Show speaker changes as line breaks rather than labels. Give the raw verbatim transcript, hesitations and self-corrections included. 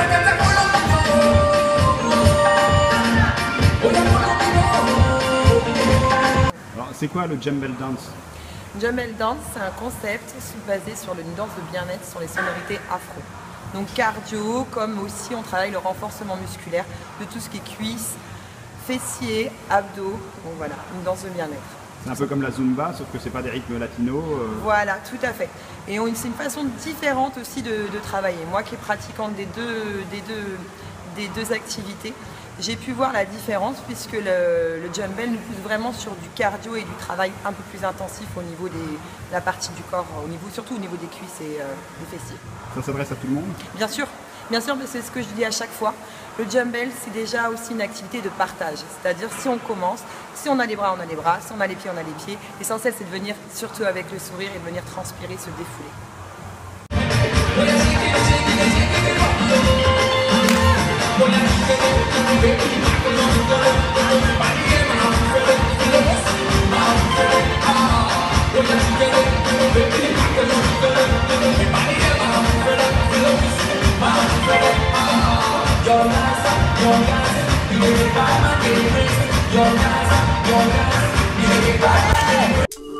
C'est quoi le Jumble Dance?
Jumble Dance, c'est un concept basé sur une danse de bien-être, sur les sonorités afro. Donc cardio, comme aussi on travaille le renforcement musculaire de tout ce qui est cuisses, fessiers, abdos. Donc voilà, une danse de bien-être.
C'est un peu comme la Zumba, sauf que c'est pas des rythmes latinos. Euh...
Voilà, tout à fait. Et c'est une façon différente aussi de, de travailler. Moi qui est pratiquante des deux, des deux, des deux activités, j'ai pu voir la différence puisque le, le Jumble nous pousse vraiment sur du cardio et du travail un peu plus intensif au niveau de la partie du corps, au niveau, surtout au niveau des cuisses et euh, des fessiers.
Ça s'adresse à tout le monde?
Bien sûr, bien sûr, c'est ce que je dis à chaque fois. Le Jumble, c'est déjà aussi une activité de partage. C'est-à-dire si on commence, si on a les bras, on a les bras, si on a les pieds, on a les pieds. L'essentiel, c'est de venir, surtout avec le sourire, et de venir transpirer, se défouler.
Your guys, your guys, you make it by my name. Your guys, your guys, you make it by my name.